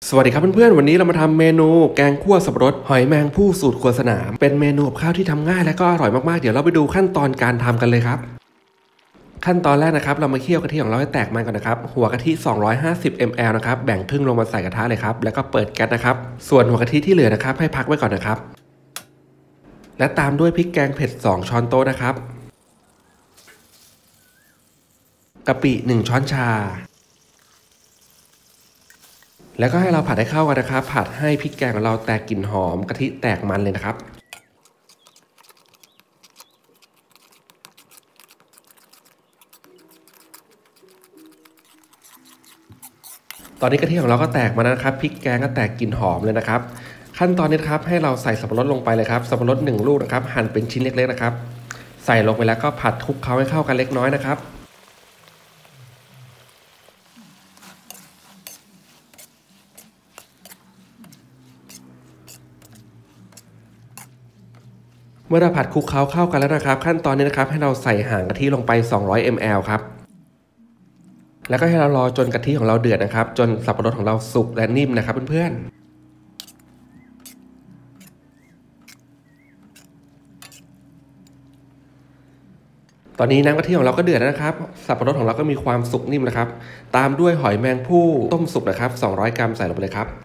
สวัสดีครับเพื่อนๆวันนี้เรามาทำเมนูแกงคั่วสับปะรดหอยแมงผู้สูตรครัวสนามเป็นเมนูกับข้าวที่ทำง่ายและก็อร่อยมากๆเดี๋ยวเราไปดูขั้นตอนการทำกันเลยครับขั้นตอนแรกนะครับเรามาเคี่ยวกะทิของเราให้แตกมันก่อนนะครับหัวกะทิ250 ml นะครับแบ่งครึ่งลงมาใส่กระทะเลยครับแล้วก็เปิดแก๊สนะครับส่วนหัวกะทิที่เหลือนะครับให้พักไว้ก่อนนะครับและตามด้วยพริกแกงเผ็ด2ช้อนโต๊ะนะครับกะปิ1ช้อนชาแล้วก็ให้เราผัดให้เข้ากันนะครับผัดให้พริกแกงของเราแตกกลิ่นหอมกะทิแตกมันเลยนะครับตอนนี้กะทิของเราก็แตกมาแล้วนะครับพริกแกงก็แตกกลิ่นหอมเลยนะครับขั้นตอนนี้ครับให้เราใส่สับปะรดลงไปเลยครับสับปะรด1 ลูกนะครับหั่นเป็นชิ้นเล็กๆนะครับใส่ลงไปแล้วก็ผัดคลุกเคล้าให้เข้ากันเล็กน้อยนะครับเมื่อเราผัดคลุกเคล้าเข้ากันแล้วนะครับขั้นตอนนี้นะครับให้เราใส่ห่างกะทิลงไป200 ml ครับแล้วก็ให้เรารอจนกะทิของเราเดือดนะครับจนสับปะรดของเราสุกและนิ่มนะครับเพื่อนๆตอนนี้น้ำกะทิของเราก็เดือดแล้วนะครับสับปะรดของเราก็มีความสุกนิ่มนะครับตามด้วยหอยแมงภู่ต้มสุกนะครับ200 กรัมใส่ลงไปเลยครับ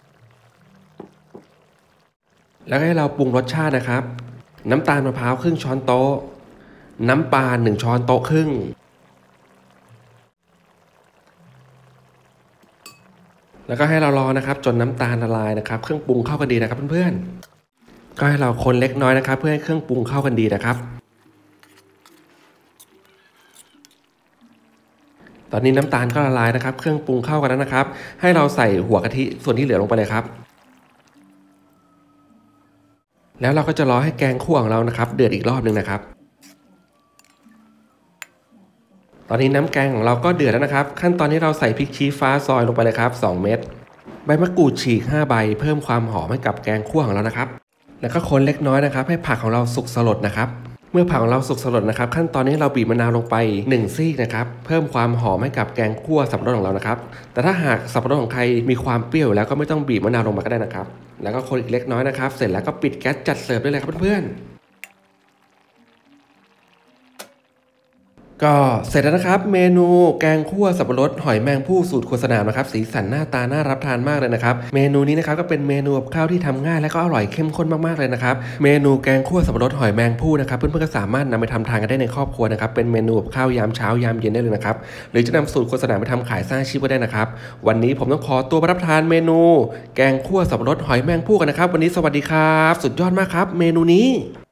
แล้วก็ให้เราปรุงรสชาตินะครับน้ำตาลมะพร้าวครึ่งช้อนโต๊ะน้ำปลา1 ช้อนโต๊ะครึ่งแล้วก็ให้เรารอนะครับจนน้ำตาลละลายนะครับเครื่องปรุงเข้ากันดีนะครับเพื่อนๆก็ให้เราคนเล็กน้อยนะครับเพื่อให้เครื่องปรุงเข้ากันดีนะครับตอนนี้น้ำตาลก็ละลายนะครับเครื่องปรุงเข้ากันแล้วนะครับให้เราใส่หัวกะทิส่วนที่เหลือลงไปเลยครับแล้วเราก็จะรอให้แกงคั่วของเรานะครับเดือดอีกรอบหนึ่งนะครับตอนนี้น้ำแกงของเราก็เดือดแล้วนะครับขั้นตอนนี้เราใส่พริกชี้ฟ้าซอยลงไปเลยครับ2 เม็ดใบมะกรูดฉีก5 ใบเพิ่มความหอมให้กับแกงคั่วของเรานะครับแล้วก็คนเล็กน้อยนะครับให้ผักของเราสุกสลดนะครับเมื่อผักของเราสุกสลดนะครับขั้นตอนนี้เราบีบมะนาวลงไป1 ซีกนะครับเพิ่มความหอมให้กับแกงคั่วสับปะรดของเรานะครับแต่ถ้าหากสับปะรดของใครมีความเปรี้ยวแล้วก็ไม่ต้องบีบมะนาวลงมาก็ได้นะครับแล้วก็คนอีกเล็กน้อยนะครับเสร็จแล้วก็ปิดแก๊สจัดเสิร์ฟได้เลยครับเพื่อนๆก็เสร็จแล้วนะครับเมนูแกงคั่วสับปะรดหอยแมงภู่สูตรครัวสนามนะครับสีสันหน้าตาน่ารับทานมากเลยนะครับเมนูนี้นะครับก็เป็นเมนูกับข้าวที่ทำง่ายและก็อร่อยเข้มข้นมากๆเลยนะครับเมนูแกงคั่วสับปะรดหอยแมงภู่นะครับเพื่อนๆก็สามารถนำไปทำทานกันได้ในครอบครัวนะครับเป็นเมนูกับข้าวยามเช้ายามเย็นได้เลยนะครับหรือจะนำสูตรครัวสนามไปทำขายสร้างอาชีพก็ได้นะครับวันนี้ผมต้องขอตัวไปรับประทานเมนูแกงคั่วสับปะรดหอยแมงภู่กันนะครับวันนี้สวัสดีครับสุดยอดมากครับเมนูนี้